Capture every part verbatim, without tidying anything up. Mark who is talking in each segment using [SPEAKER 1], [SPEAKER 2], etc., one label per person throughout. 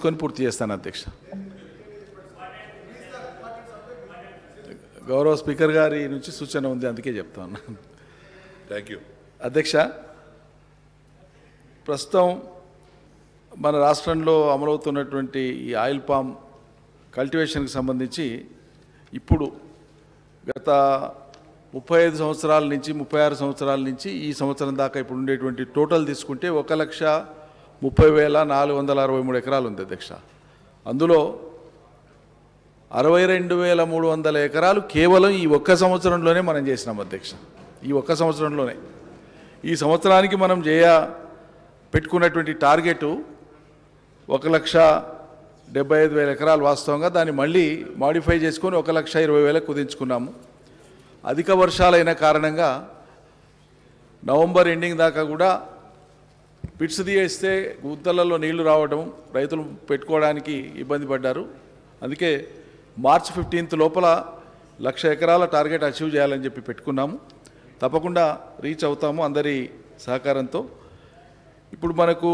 [SPEAKER 1] తీసుకొని పూర్తి చేస్తాను అధ్యక్ష. గౌరవ స్పీకర్ గారి నుంచి సూచన ఉంది, అందుకే చెప్తా ఉన్నాను.
[SPEAKER 2] థ్యాంక్ యూ
[SPEAKER 1] అధ్యక్ష. ప్రస్తుతం మన రాష్ట్రంలో అమలవుతున్నటువంటి ఈ ఆయిల్ పామ్ కల్టివేషన్కి సంబంధించి ఇప్పుడు గత ముప్పై ఐదు సంవత్సరాల నుంచి ముప్పై ఆరు సంవత్సరాల నుంచి ఈ సంవత్సరం దాకా ఇప్పుడు ఉండేటువంటి టోటల్ తీసుకుంటే ఒక లక్ష ముప్పై వేల నాలుగు వందల అరవై మూడు ఎకరాలు ఉంది అధ్యక్ష. అందులో అరవై రెండు వేల మూడు వందల ఎకరాలు కేవలం ఈ ఒక్క సంవత్సరంలోనే మనం చేసినాం అధ్యక్ష. ఈ ఒక్క సంవత్సరంలోనే ఈ సంవత్సరానికి మనం చేయ పెట్టుకున్నటువంటి టార్గెటు ఒక లక్ష డెబ్బై ఐదు వేల ఎకరాలు. వాస్తవంగా దాన్ని మళ్ళీ మాడిఫై చేసుకొని ఒక లక్ష ఇరవై వేలకు కుదించుకున్నాము. అధిక వర్షాలైన కారణంగా నవంబర్ ఎండింగ్ దాకా కూడా పిట్స్ తీయేస్తే గుంతలలో నీళ్లు రావడం, రైతులు పెట్టుకోవడానికి ఇబ్బంది పడ్డారు. అందుకే మార్చ్ ఫిఫ్టీన్త్ లోపల లక్ష ఎకరాల టార్గెట్ అచీవ్ చేయాలని చెప్పి పెట్టుకున్నాము. తప్పకుండా రీచ్ అవుతాము అందరి సహకారంతో. ఇప్పుడు మనకు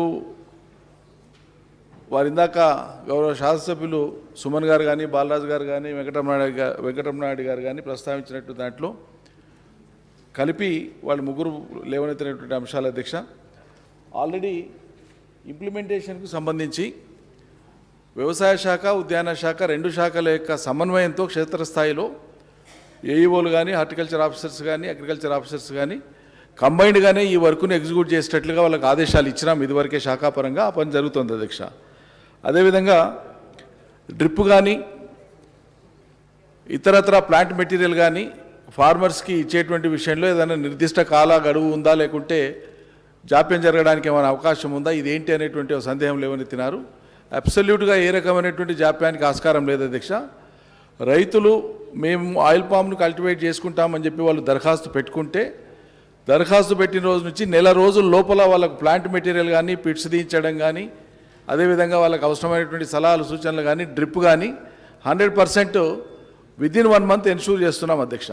[SPEAKER 1] వారి ఇందాక గౌరవ శాసనసభ్యులు సుమన్ గారు కానీ, బాలరాజు గారు కానీ, వెంకటరమణాయుడు గారు వెంకటరమణాయుడు గారు కానీ ప్రస్తావించినట్టు దాంట్లో కలిపి వాళ్ళు ముగ్గురు లేవనెత్తినటువంటి అంశాల అధ్యక్ష. ఆల్రెడీ ఇంప్లిమెంటేషన్కు సంబంధించి వ్యవసాయ శాఖ, ఉద్యాన శాఖ రెండు శాఖల యొక్క సమన్వయంతో క్షేత్రస్థాయిలో ఏఈఓలు కానీ, హార్టికల్చర్ ఆఫీసర్స్ కానీ, అగ్రికల్చర్ ఆఫీసర్స్ కానీ కంబైన్డ్గానే ఈ వర్క్ను ఎగ్జిక్యూట్ చేసేటట్లుగా వాళ్ళకి ఆదేశాలు ఇచ్చినాం. ఇదివరకే శాఖాపరంగా ఆ పని జరుగుతుంది అధ్యక్ష. అదేవిధంగా డ్రిప్ కానీ, ఇతరత్ర ప్లాంట్ మెటీరియల్ కానీ ఫార్మర్స్కి ఇచ్చేటువంటి విషయంలో ఏదైనా నిర్దిష్ట కాల గడువు ఉందా, లేకుంటే జాప్యం జరగడానికి ఏమైనా అవకాశం ఉందా, ఇదేంటి అనేటువంటి ఒక సందేహం లేవనెత్తినారు. అబ్సల్యూట్గా ఏ రకమైనటువంటి జాప్యానికి ఆస్కారం లేదు అధ్యక్ష. రైతులు మేము ఆయిల్ పామ్ను కల్టివేట్ చేసుకుంటామని చెప్పి వాళ్ళు దరఖాస్తు పెట్టుకుంటే దరఖాస్తు పెట్టిన రోజు నుంచి నెల రోజుల లోపల వాళ్ళకు ప్లాంట్ మెటీరియల్ కానీ, పిట్స్ దించడం కానీ, అదేవిధంగా వాళ్ళకి అవసరమైనటువంటి సలహాలు సూచనలు కానీ, డ్రిప్ కానీ hundred percent within one month ensure చేస్తున్నాం అధ్యక్ష.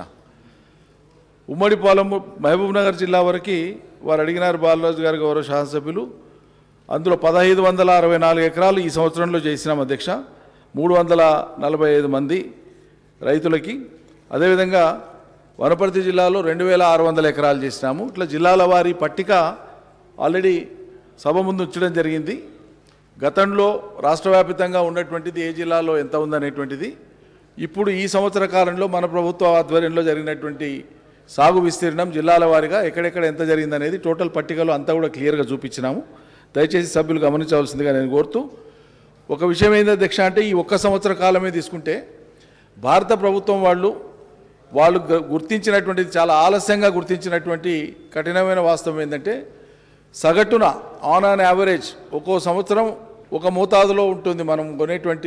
[SPEAKER 1] ఉమ్మడి పాలెం మహబూబ్నగర్ జిల్లా వరకు వారు అడిగినారు బాలరాజు గారు గౌరవ శాసనసభ్యులు. అందులో పదహైదు వందల అరవై నాలుగు ఎకరాలు ఈ సంవత్సరంలో చేసినాం అధ్యక్ష, మూడు వందల నలభై ఐదు మంది రైతులకి. అదేవిధంగా వనపర్తి జిల్లాలో రెండు వేల ఆరు వందల ఎకరాలు చేసినాము. ఇట్లా జిల్లాల వారి పట్టిక ఆల్రెడీ సభ ముందు ఉంచడం జరిగింది. గతంలో రాష్ట్ర వ్యాప్తంగా ఉన్నటువంటిది ఏ జిల్లాలో ఎంత ఉందనేటువంటిది ఇప్పుడు ఈ సంవత్సర కాలంలో మన ప్రభుత్వ ఆధ్వర్యంలో జరిగినటువంటి సాగు విస్తీర్ణం జిల్లాల వారీగా ఎక్కడెక్కడ ఎంత జరిగిందనేది టోటల్ పట్టికలో అంతా కూడా క్లియర్గా చూపించినాము. దయచేసి సభ్యులు గమనించవలసిందిగా నేను కోరుతూ, ఒక విషయం ఏంటి అధ్యక్ష అంటే ఈ ఒక్క సంవత్సర కాలమే తీసుకుంటే భారత ప్రభుత్వం వాళ్ళు వాళ్ళు గుర్తించినటువంటిది చాలా ఆలస్యంగా గుర్తించినటువంటి కఠినమైన వాస్తవం ఏంటంటే సగటున ఆన్ ఆన్ యావరేజ్ ఒక్కో సంవత్సరం ఒక మోతాదులో ఉంటుంది మనం కొనేటువంటి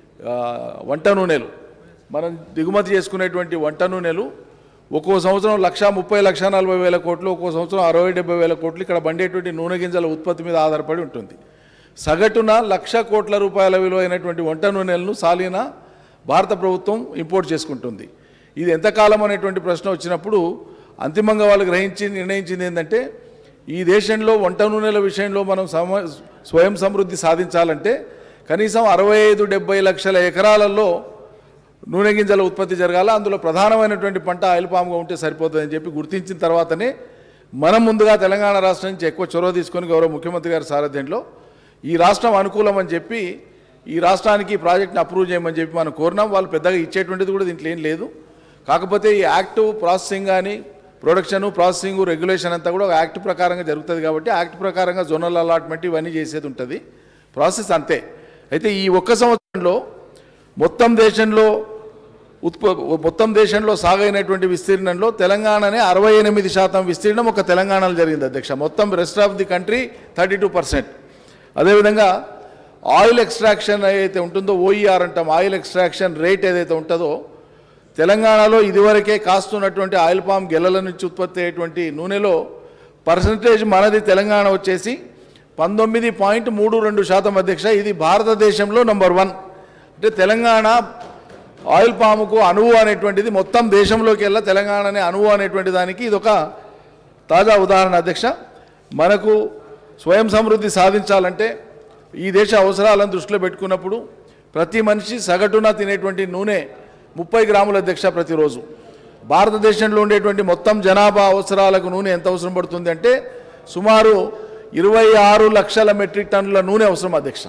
[SPEAKER 1] వంట నూనెలు, మనం దిగుమతి చేసుకునేటువంటి వంట నూనెలు ఒక్కో సంవత్సరం లక్ష ముప్పై లక్ష నలభై వేల కోట్లు, ఒక్కో సంవత్సరం అరవై డెబ్బై వేల కోట్లు ఇక్కడ బండేటువంటి నూనె గింజల ఉత్పత్తి మీద ఆధారపడి ఉంటుంది. సగటున లక్ష కోట్ల రూపాయల విలువైనటువంటి వంట నూనెలను సాలిన భారత ప్రభుత్వం ఇంపోర్ట్ చేసుకుంటుంది. ఇది ఎంతకాలం అనేటువంటి ప్రశ్న వచ్చినప్పుడు అంతిమంగా వాళ్ళు గ్రహించి నిర్ణయించింది ఏంటంటే ఈ దేశంలో వంట నూనెల విషయంలో మనం సమ స్వయం సమృద్ధి సాధించాలంటే కనీసం అరవై ఐదు డెబ్బై లక్షల ఎకరాలలో నూనె గింజల ఉత్పత్తి జరగాల. అందులో ప్రధానమైనటువంటి పంట ఆయిల్ పామ్గా ఉంటే సరిపోతుందని చెప్పి గుర్తించిన తర్వాతనే మనం ముందుగా తెలంగాణ రాష్ట్రం నుంచి ఎక్కువ చొరవ తీసుకొని గౌరవ ముఖ్యమంత్రి గారి సారథ్యంలో ఈ రాష్ట్రం అనుకూలం అని చెప్పి ఈ రాష్ట్రానికి ఈ ప్రాజెక్ట్ని అప్రూవ్ చేయమని చెప్పి మనం కోరినాం. వాళ్ళు పెద్దగా ఇచ్చేటువంటిది కూడా దీంట్లో ఏం లేదు. కాకపోతే ఈ యాక్టివ్ ప్రాసెసింగ్ కానీ ప్రొడక్షన్ ప్రాసెసింగ్ రెగ్యులేషన్ అంతా కూడా ఒక యాక్ట్ ప్రకారంగా జరుగుతుంది కాబట్టి యాక్ట్ ప్రకారంగా జోనల్ అలాట్మెంట్ ఇవన్నీ చేసేది ఉంటుంది, ప్రాసెస్ అంతే. అయితే ఈ ఒక్క సంవత్సరంలో మొత్తం దేశంలో ఉత్ప మొత్తం దేశంలో సాగైనటువంటి విస్తీర్ణంలో తెలంగాణనే అరవై ఎనిమిది శాతం విస్తీర్ణం ఒక తెలంగాణలో జరిగింది అధ్యక్ష. మొత్తం rest of the country thirty two percent. అదేవిధంగా ఆయిల్ ఎక్స్ట్రాక్షన్ ఏదైతే ఉంటుందో ఓఈఆర్ అంటాం, ఆయిల్ ఎక్స్ట్రాక్షన్ రేట్ ఏదైతే ఉంటుందో తెలంగాణలో ఇదివరకే కాస్తున్నటువంటి ఆయిల్ పామ్ గెలల నుంచి ఉత్పత్తి అయ్యేటువంటి నూనెలో పర్సంటేజ్ మనది తెలంగాణ వచ్చేసి పంతొమ్మిది పాయింట్ మూడు రెండు శాతం అధ్యక్ష. ఇది భారతదేశంలో నంబర్ వన్. అంటే తెలంగాణ ఆయిల్ పాముకు అనువు అనేటువంటిది మొత్తం దేశంలోకి వెళ్ళా తెలంగాణనే అనువు అనేటువంటి దానికి ఇది ఒక తాజా ఉదాహరణ అధ్యక్ష. మనకు స్వయం సమృద్ధి సాధించాలంటే ఈ దేశ అవసరాలను దృష్టిలో పెట్టుకున్నప్పుడు ప్రతి మనిషి సగటున తినేటువంటి నూనె ముప్పై గ్రాముల అధ్యక్ష ప్రతిరోజు. భారతదేశంలో ఉండేటువంటి మొత్తం జనాభా అవసరాలకు నూనె ఎంత అవసరం పడుతుంది అంటే సుమారు ఇరవై ఆరు లక్షల మెట్రిక్ టన్నుల నూనె అవసరం అధ్యక్ష.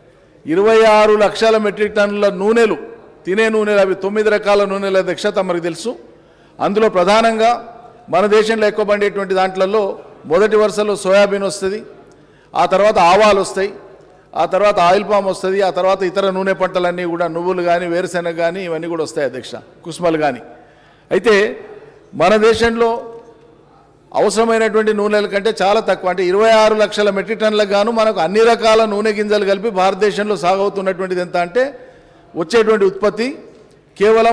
[SPEAKER 1] ఇరవై ఆరు లక్షల మెట్రిక్ టన్నుల నూనెలు, తినే నూనెలు, అవి తొమ్మిది రకాల నూనెల అధ్యక్ష తమకు తెలుసు. అందులో ప్రధానంగా మన దేశంలో ఎక్కువ పండేటువంటి దాంట్లలో మొదటి వరుసలో సోయాబీన్ వస్తుంది, ఆ తర్వాత ఆవాలు వస్తాయి, ఆ తర్వాత ఆయిల్ పామ్ వస్తుంది, ఆ తర్వాత ఇతర నూనె పంటలన్నీ కూడా నువ్వులు కానీ వేరుశెనగ కానీ ఇవన్నీ కూడా వస్తాయి అధ్యక్ష, కుసుమలు కానీ. అయితే మన దేశంలో అవసరమైనటువంటి నూనెల కంటే చాలా తక్కువ, అంటే ఇరవై ఆరు లక్షల మెట్రిక్ టన్నులకు గాను మనకు అన్ని రకాల నూనె గింజలు కలిపి భారతదేశంలో సాగవుతున్నటువంటిది ఎంత అంటే వచ్చేటువంటి ఉత్పత్తి కేవలం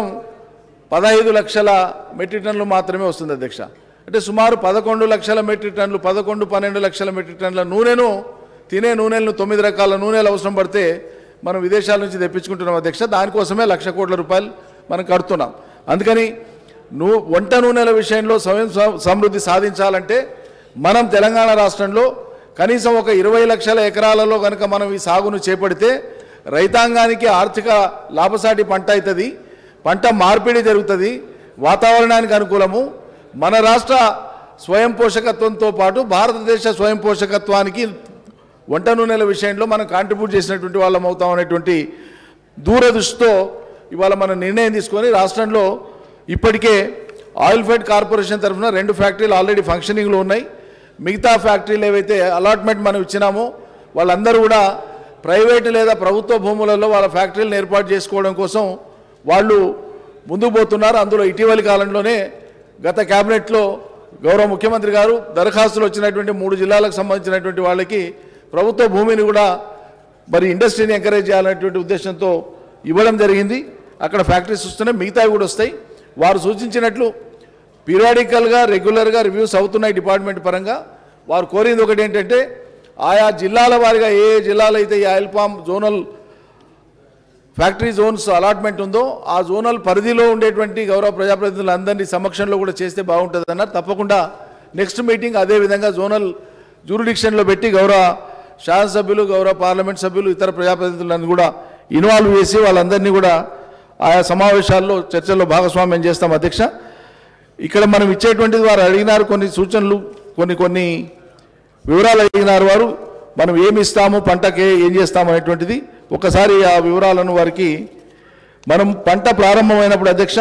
[SPEAKER 1] పదహైదు లక్షల మెట్రిక్ టన్నులు మాత్రమే వస్తుంది అధ్యక్ష. అంటే సుమారు పదకొండు లక్షల మెట్రిక్ టన్నులు పదకొండు పన్నెండు లక్షల మెట్రిక్ టన్నుల నూనెను, తినే నూనెలను తొమ్మిది రకాల నూనెలు అవసరం పడితే మనం విదేశాల నుంచి తెప్పించుకుంటున్నాం అధ్యక్ష. దానికోసమే లక్ష కోట్ల రూపాయలు మనం కడుతున్నాం. అందుకని నూ వంట నూనెల విషయంలో స్వయం సమృద్ధి సాధించాలంటే మనం తెలంగాణ రాష్ట్రంలో కనీసం ఒక ఇరవై లక్షల ఎకరాలలో కనుక మనం ఈ సాగును చేపడితే రైతాంగానికి ఆర్థిక లాభసాటి పంట అవుతుంది, పంట మార్పిడి జరుగుతుంది, వాతావరణానికి అనుకూలము, మన రాష్ట్ర స్వయం పోషకత్వంతో పాటు భారతదేశ స్వయం పోషకత్వానికి వంట నూనెల విషయంలో మనం కాంట్రిబ్యూట్ చేసినటువంటి వాళ్ళం అవుతాం అనేటువంటి దూరదృష్టితో ఇవాళ మనం నిర్ణయం తీసుకొని రాష్ట్రంలో ఇప్పటికే ఆయిల్ ఫెడ్ కార్పొరేషన్ తరఫున రెండు ఫ్యాక్టరీలు ఆల్రెడీ ఫంక్షనింగ్లో ఉన్నాయి. మిగతా ఫ్యాక్టరీలు ఏవైతే అలాట్మెంట్ మనం ఇచ్చినామో వాళ్ళందరూ కూడా ప్రైవేటు లేదా ప్రభుత్వ భూములలో వాళ్ళ ఫ్యాక్టరీలను ఏర్పాటు చేసుకోవడం కోసం వాళ్ళు ముందుకు పోతున్నారు. అందులో ఇటీవలి కాలంలోనే గత క్యాబినెట్లో గౌరవ ముఖ్యమంత్రి గారు దరఖాస్తులు వచ్చినటువంటి మూడు జిల్లాలకు సంబంధించినటువంటి వాళ్ళకి ప్రభుత్వ భూమిని కూడా మరి ఇండస్ట్రీని ఎంకరేజ్ చేయాలనేటువంటి ఉద్దేశంతో ఇవ్వడం జరిగింది. అక్కడ ఫ్యాక్టరీస్ వస్తున్నాయి, మిగతావి కూడా వస్తాయి. వారు సూచించినట్లు పీరియాడికల్గా రెగ్యులర్గా రివ్యూస్ అవుతున్నాయి డిపార్ట్మెంట్ పరంగా. వారు కోరింది ఒకటి ఏంటంటే ఆయా జిల్లాల వారిగా ఏ ఏ జిల్లాలో అయితే ఈ oil palm zonal factory zones allotment ఉందో ఆ జోనల్ పరిధిలో ఉండేటువంటి గౌరవ ప్రజాప్రతినిధులందరినీ సమక్షంలో కూడా చేస్తే బాగుంటుంది అన్నారు. తప్పకుండా నెక్స్ట్ మీటింగ్ అదేవిధంగా జోనల్ జ్యూరిడిక్షన్లో పెట్టి గౌరవ శాసనసభ్యులు, గౌరవ పార్లమెంట్ సభ్యులు, ఇతర ప్రజాప్రతినిధులను కూడా ఇన్వాల్వ్ చేసి వాళ్ళందరినీ కూడా ఆయా సమావేశాల్లో చర్చల్లో భాగస్వామ్యం చేస్తాం అధ్యక్ష. ఇక్కడ మనం ఇచ్చేటువంటిది వారు అడిగినారు, కొన్ని సూచనలు, కొన్ని కొన్ని వివరాలు అడిగినారు వారు. మనం ఏమి ఇస్తాము, పంటకే ఏం చేస్తాము అనేటువంటిది ఒకసారి ఆ వివరాలను వారికి మనం పంట ప్రారంభమైనప్పుడు అధ్యక్ష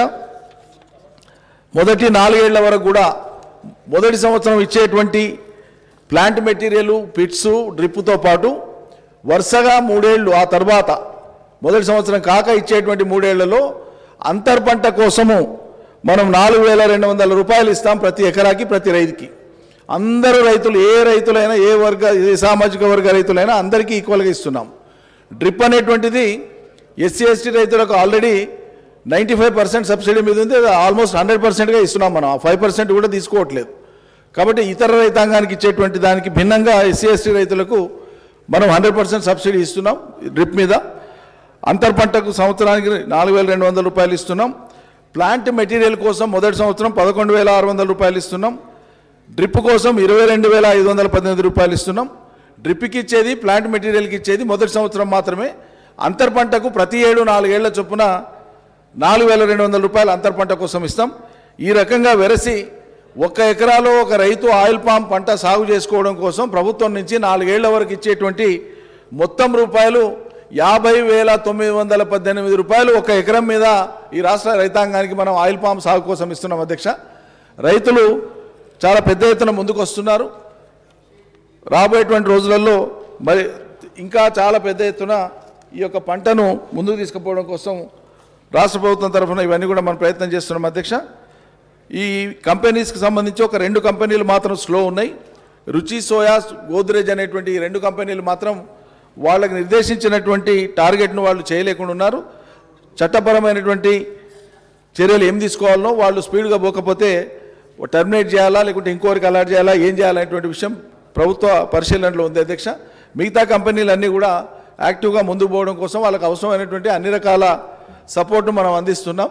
[SPEAKER 1] మొదటి నాలుగేళ్ల వరకు కూడా మొదటి సంవత్సరం ఇచ్చేటువంటి ప్లాంట్ మెటీరియల్, పిట్స్, డ్రిప్తో పాటు వరుసగా మూడేళ్లు ఆ తర్వాత మొదటి సంవత్సరం కాక ఇచ్చేటువంటి మూడేళ్లలో అంతర్పంట కోసము మనం నాలుగు వేల రెండు వందల రూపాయలు ఇస్తాం ప్రతి ఎకరాకి, ప్రతి రైతుకి. అందరూ రైతులు, ఏ రైతులైనా, ఏ వర్గ ఏ సామాజిక వర్గ రైతులైనా అందరికీ ఈక్వల్గా ఇస్తున్నాం. డ్రిప్ అనేటువంటిది ఎస్సీ ఎస్టీ రైతులకు already ninety five percent subsidy మీద ఉంది, ఆల్మోస్ట్ హండ్రెడ్ పర్సెంట్గా ఇస్తున్నాం మనం, ఫైవ్ పర్సెంట్ కూడా తీసుకోవట్లేదు. కాబట్టి ఇతర రైతాంగానికి ఇచ్చేటువంటి దానికి భిన్నంగా ఎస్సీ ఎస్టీ రైతులకు మనం హండ్రెడ్ పర్సెంట్ సబ్సిడీ ఇస్తున్నాం డ్రిప్ మీద. అంతర్పంటకు సంవత్సరానికి నాలుగు వేల రెండు వందల రూపాయలు ఇస్తున్నాం. ప్లాంట్ మెటీరియల్ కోసం మొదటి సంవత్సరం పదకొండు వేల ఆరు వందల రూపాయలు ఇస్తున్నాం. డ్రిప్ కోసం ఇరవై రెండు వేల ఐదు వందల పద్దెనిమిది రూపాయలు ఇస్తున్నాం. డ్రిప్కి ఇచ్చేది, ప్లాంట్ మెటీరియల్కి ఇచ్చేది మొదటి సంవత్సరం మాత్రమే. అంతర్పంటకు ప్రతి ఏడు నాలుగేళ్ల చొప్పున నాలుగు వేల రెండు వందల రూపాయలు అంతర్పంట కోసం ఇస్తాం. ఈ రకంగా వెరసి ఒక్క ఎకరాలో ఒక రైతు ఆయిల్ పామ్ పంట సాగు చేసుకోవడం కోసం ప్రభుత్వం నుంచి నాలుగేళ్ల వరకు ఇచ్చేటువంటి మొత్తం రూపాయలు యాభై వేల తొమ్మిది వందల పద్దెనిమిది రూపాయలు ఒక ఎకరం మీద ఈ రాష్ట్ర రైతాంగానికి మనం ఆయిల్ పామ్ సాగు కోసం ఇస్తున్నాం అధ్యక్ష. రైతులు చాలా పెద్ద ఎత్తున ముందుకు వస్తున్నారు. రాబోయేటువంటి రోజులలో మరి ఇంకా చాలా పెద్ద ఎత్తున ఈ యొక్క పంటను ముందుకు తీసుకుపోవడం కోసం రాష్ట్ర ప్రభుత్వం తరఫున ఇవన్నీ కూడా మనం ప్రయత్నం చేస్తున్నాం అధ్యక్ష. ఈ కంపెనీస్కి సంబంధించి ఒక రెండు కంపెనీలు మాత్రం స్లో ఉన్నాయి. రుచి సోయా, గోద్రేజ్ అనేటువంటి ఈ రెండు కంపెనీలు మాత్రం వాళ్ళకి నిర్దేశించినటువంటి టార్గెట్ను వాళ్ళు చేయలేకుండా ఉన్నారు. చట్టపరమైనటువంటి చర్యలు ఏం తీసుకోవాలనో వాళ్ళు స్పీడ్గా పోకపోతే టర్మినేట్ చేయాలా, లేకుంటే ఇంకోరికి అలాట్ చేయాలా, ఏం చేయాలనేటువంటి విషయం ప్రభుత్వ పరిశీలనలో ఉంది అధ్యక్ష. మిగతా కంపెనీలన్నీ కూడా యాక్టివ్గా ముందుకు పోవడం కోసం వాళ్ళకి అవసరమైనటువంటి అన్ని రకాల సపోర్టు మనం అందిస్తున్నాం.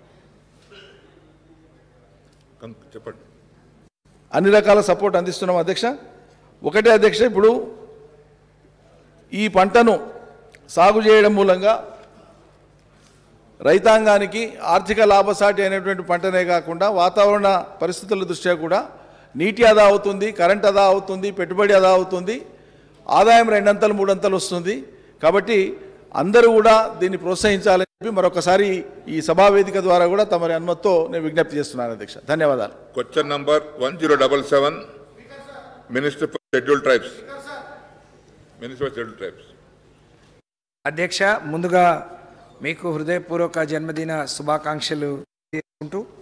[SPEAKER 2] చెప్పండి.
[SPEAKER 1] అన్ని రకాల సపోర్ట్ అందిస్తున్నాం అధ్యక్ష. ఒకటే అధ్యక్ష, ఇప్పుడు ఈ పంటను సాగు చేయడం మూలంగా రైతాంగానికి ఆర్థిక లాభసాటి అయినటువంటి పంటనే కాకుండా వాతావరణ పరిస్థితుల దృష్ట్యా కూడా నీటి ఆదా అవుతుంది, కరెంట్ ఆదా అవుతుంది, పెట్టుబడి ఆదా అవుతుంది, ఆదాయం రెండంతలు మూడంతలు వస్తుంది. కాబట్టి అందరూ కూడా దీన్ని ప్రోత్సహించాలని చెప్పి మరొకసారి ఈ సభా వేదిక ద్వారా కూడా తమరి అనుమతితో నేను విజ్ఞప్తి చేస్తున్నాను అధ్యక్ష. ధన్యవాదాలు.
[SPEAKER 2] Question number one zero double seven minister for scheduled tribes minister for scheduled tribes
[SPEAKER 3] అధ్యక్ష, ముందుగా మీకు హృదయపూర్వక జన్మదిన శుభాకాంక్షలు తెలుపుకుంటూ